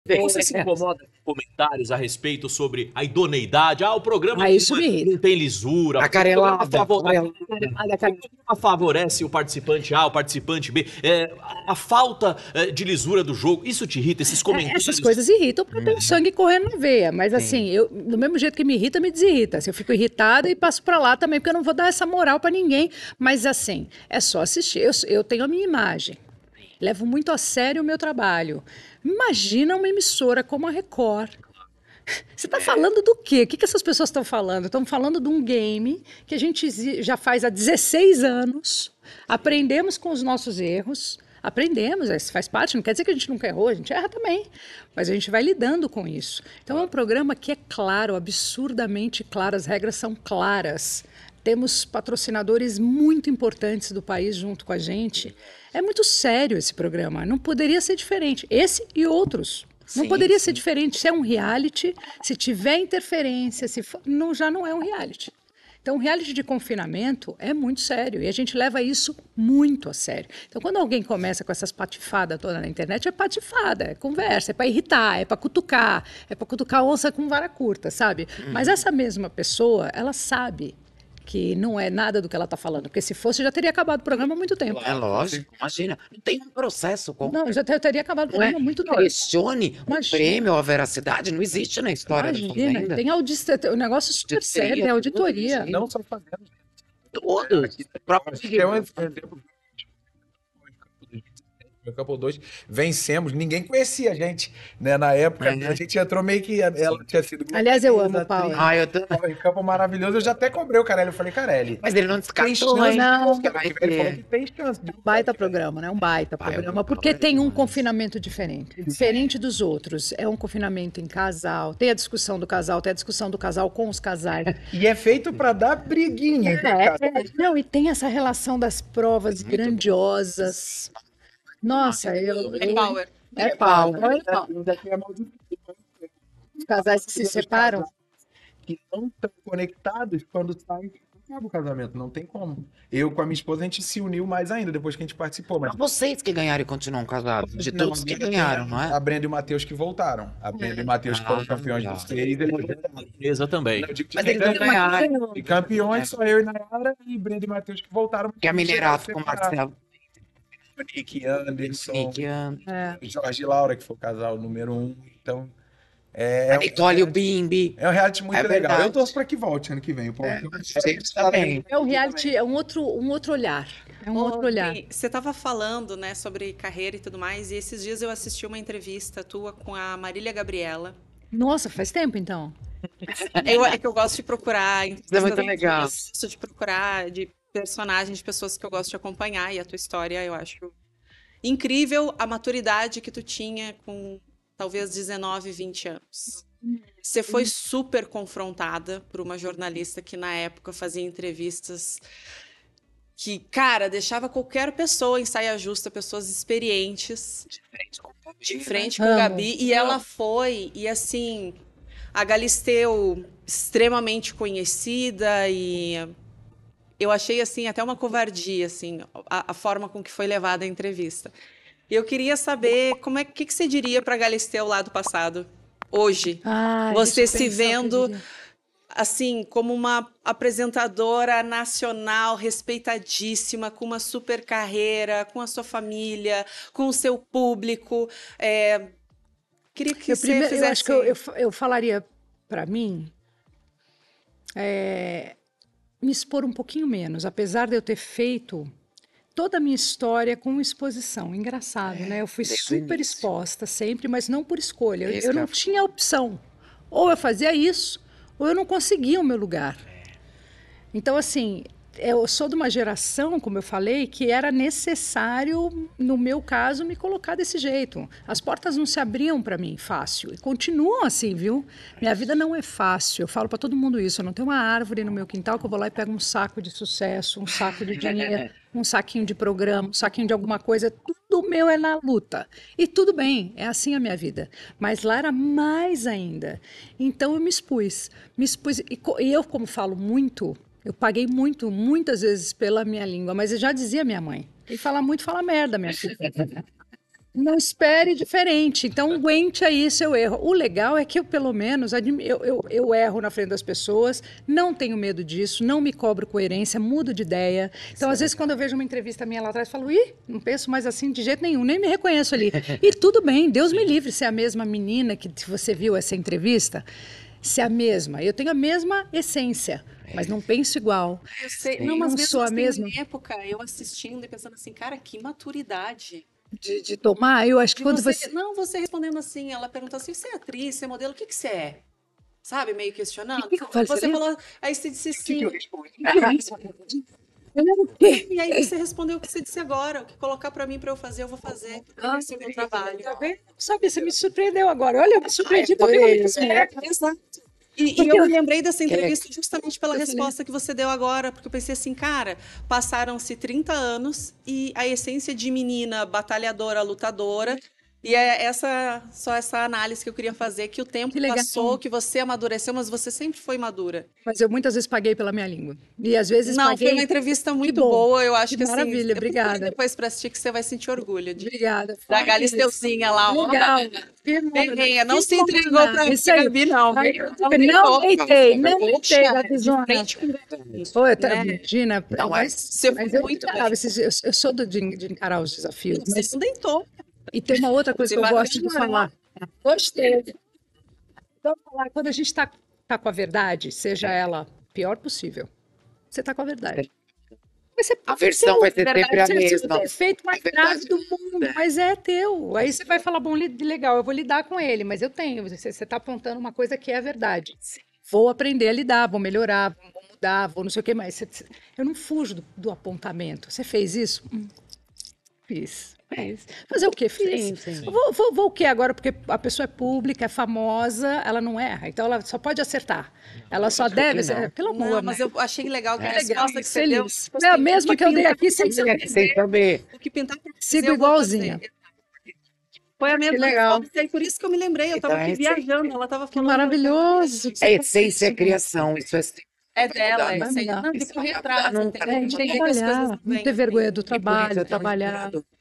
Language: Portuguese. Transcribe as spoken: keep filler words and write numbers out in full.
Você se incomoda com comentários a respeito sobre a idoneidade? Ah, o programa Ah, isso não, me é- irrita. não tem lisura. O Acarelada. programa, favor- Acarelada. o programa favorece o participante A, o participante B. É, a, a falta é, de lisura do jogo, isso te irrita? Esses É, comentários? essas coisas irritam porque eu tenho sangue correndo na veia. Mas assim, eu, do mesmo jeito que me irrita, me desirrita. Assim, eu fico irritada e passo pra lá também, porque eu não vou dar essa moral pra ninguém. Mas assim, é só assistir. Eu, eu tenho a minha imagem. Levo muito a sério o meu trabalho. Imagina uma emissora como a Record. Você está falando do quê? O que, que essas pessoas estão falando? Estão falando de um game que a gente exi- já faz há dezesseis anos. Aprendemos com os nossos erros. Aprendemos, isso faz parte, não quer dizer que a gente nunca errou, a gente erra também. Mas a gente vai lidando com isso. Então é um programa que é claro, absurdamente claro, as regras são claras. Temos patrocinadores muito importantes do país junto com a gente. É muito sério esse programa, não poderia ser diferente. Esse e outros. Não Sim, poderia sim. ser diferente. Se é um reality, se tiver interferência, se for, não, já não é um reality. Então, o reality de confinamento é muito sério e a gente leva isso muito a sério. Então, quando alguém começa com essas patifadas toda na internet, é patifada, é conversa, é para irritar, é para cutucar, é para cutucar onça com vara curta, sabe? Mas essa mesma pessoa, ela sabe que não é nada do que ela está falando, porque se fosse, já teria acabado o programa há muito tempo. É lógico, imagina. Não tem um processo com. Não, já te- teria acabado o Não é? programa há muito tempo. Questione o Imagina. prêmio, a veracidade, não existe na história da Imagina, Fazenda. tem auditoria, o negócio super Auditoria, sério, tem auditoria. tudo. Não só fazendo. Todos. O próprio Acho que é um exemplo. No Campo dois, vencemos, ninguém conhecia a gente, né? Na época, É. a gente entrou meio que ela tinha sido. Aliás, eu amo o atriz. Paulo. Ah, eu também. Em Campo Maravilhoso, eu já até cobrei o Carelli. Eu falei, Carelli, Mas ele não tem descartou, chance, hein? Não. que ano que vem ele falou que tem chance. de- Baita programa, né? Um baita Pai, programa, eu- porque eu- tem um demais. confinamento diferente, diferente dos outros. É um confinamento em casal, tem a discussão do casal, tem a discussão do casal com os casais. E é feito pra dar briguinha. entre É, casais. é, não, e tem essa relação das provas grandiosas. Nossa, eu. É power. É pau. É pau. Ainda tem a maldição. Os casais que se separam. Que não estão conectados quando saem. Acaba o casamento, não tem como. Eu com a minha esposa, a gente se uniu mais ainda depois que a gente participou. Mas Mas vocês que ganharam e continuam casados. De Não, todos que ainda tem ganharam, não é? A Brenda e o Matheus que voltaram. A Brenda e o Matheus que foram Ah, campeões tá. dos seis. Eles Beleza também. Eu digo que Mas de eles não ganharam. de campeões, só eu e Nayara e Brenda e Matheus que voltaram. Que é a Minerato com o Separaram. Marcelo. Nick Anderson, Nick, a É. Jorge e Laura, que foi o casal número um. Então, é, Nicole e o Bimbi. é um reality muito É legal. verdade. Eu torço pra que volte ano que vem. Pô. É, vocês também. É um reality, é um outro, um outro olhar. É um Ô, outro olhar. Bi, você estava falando, né, sobre carreira e tudo mais, e esses dias eu assisti uma entrevista tua com a Marília Gabriela. Nossa, faz tempo então. Eu, é que eu gosto de procurar Isso é muito entrevistas, legal. gosto de procurar de personagens, de pessoas que eu gosto de acompanhar, e a tua história eu acho incrível, a maturidade que tu tinha com talvez dezenove, vinte anos. Você foi super confrontada por uma jornalista que na época fazia entrevistas que, cara, deixava qualquer pessoa em saia justa, pessoas experientes, de frente com o Amo. Gabi, e ela foi, e assim, a Galisteu extremamente conhecida, e eu achei, assim, até uma covardia, assim, a, a forma com que foi levada a entrevista. E eu queria saber, como é que, que você diria para a Galisteu lá do passado, hoje? Ai, Você deixa eu se pensar o que eu vendo, diria. assim, como uma apresentadora nacional, respeitadíssima, com uma super carreira, com a sua família, com o seu público. É, queria que Eu, você primeiro, eu fizesse... acho que eu, eu, eu falaria para mim é, me expor um pouquinho menos, apesar de eu ter feito toda a minha história com exposição. Engraçado, né? Eu fui desde o super início. exposta sempre, mas não por escolha. Eu, Esse eu que é não a- tinha opção. Ou eu fazia isso, ou eu não conseguia o meu lugar. Então, assim, eu sou de uma geração, como eu falei, que era necessário, no meu caso, me colocar desse jeito. As portas não se abriam para mim fácil. E continuam assim, viu? Minha vida não é fácil. Eu falo para todo mundo isso. Eu não tenho uma árvore no meu quintal que eu vou lá e pego um saco de sucesso, um saco de dinheiro, um saquinho de programa, um saquinho de alguma coisa. Tudo meu é na luta. E tudo bem, é assim a minha vida. Mas lá era mais ainda. Então eu me expus. Me expus. E, co- e eu, como falo muito, eu paguei muito, muitas vezes pela minha língua, mas eu já dizia minha mãe. Quem fala muito, fala merda, minha filha. Não espere diferente. Então, aguente aí seu erro. O legal é que eu, pelo menos, admi- eu, eu, eu erro na frente das pessoas, não tenho medo disso, não me cobro coerência, mudo de ideia. Então, às vezes, quando eu vejo uma entrevista minha lá atrás, eu falo, ih, não penso mais assim de jeito nenhum, nem me reconheço ali. E tudo bem, Deus me livre se é a mesma menina que você viu essa entrevista, se é a mesma. Eu tenho a mesma essência, mas não penso igual. Eu sei, Sim. não, mas Não mesmo sou a assim, mesma. na época, eu assistindo e pensando assim, cara, que maturidade. De, de tomar, eu acho que De quando você, você. Não, você respondendo assim, ela perguntou assim, você é atriz, você é modelo, o que que você é? Sabe, meio questionando. O que que eu falei? Você Você falou, aí você disse O que que sim. eu respondi? Eu era o quê? E aí você respondeu o que você disse agora, o que colocar pra mim pra eu fazer, eu vou fazer, porque Ah, esse é o meu trabalho. Tá vendo? Sabe, você me surpreendeu agora. Olha, eu me surpreendi adorei. porque eu disse, é, Exato. E, e Porque eu eu- me lembrei dessa entrevista justamente pela eu falei- resposta que você deu agora, porque eu pensei assim, cara, passaram-se trinta anos e a essência de menina batalhadora, lutadora, e é essa só essa análise que eu queria fazer, que o tempo Que legal. passou, que você amadureceu, mas você sempre foi madura. Mas eu muitas vezes paguei pela minha língua. E às vezes Não, paguei. foi uma entrevista muito bom, boa, eu acho que que, assim, maravilha, eu procurei obrigada. depois para assistir que você vai sentir orgulho de Obrigada. da Fala Galisteuzinha lá, ó. legal. Que Guerreira, não que se entregou mona. pra Isso aí. Gabi, não. Ai, viu? Não deitei, não Poxa, deitei, Gabizona. de frente com Gabi. Pô, eu tá, né? imagina, Não, mas, Você mas foi eu, muito encarava bem. esses- eu, eu sou do- de, de encarar os desafios. Você Mas, não deitou. e tem uma outra coisa Você que eu vai gosto de melhorar. falar. Gostei. Então, falar, quando a gente está tá com a verdade, seja ela pior possível, você está com a verdade. Mas você A pode versão ser vai ser verdade, sempre a você pode ser mesma. o defeito mais A verdade grave do mundo, mas é teu. Aí você vai falar, bom, li- legal, eu vou lidar com ele, mas eu tenho. Você está apontando uma coisa que é a verdade. Vou aprender a lidar, vou melhorar, vou mudar, vou não sei o que mais. Você- você- Eu não fujo do, do apontamento. Você fez isso? Hum, fiz. Fiz. Fazer o quê? Fiz. Sim, sim. Eu Vou, vou, vou o quê agora? Porque a pessoa é pública, é famosa, ela não erra. Então ela só pode acertar. Ela só deve. não. ser- Pelo Não, amor, mas né? eu achei legal que a É legal, resposta que você deu. feliz. tipo É a assim, mesma o que eu dei pintar aqui sem pra saber. fazer, Sem saber. O que pintar pra fazer, Sigo eu vou igualzinha. fazer. Foi a mesma legal. resposta, e por isso que eu me lembrei. Eu Então, estava aqui é assim. viajando, ela estava Que falando. maravilhoso. É essência, é criação. Isso é sempre. É dela, é Vai isso aí. mudar. Não, de Isso correr vai atrás. mudar, entendeu? nunca. É, a gente tem que Entender as coisas trabalhar, não vêm ter assim. vergonha do E por isso trabalho, é tão trabalhar. inspirado.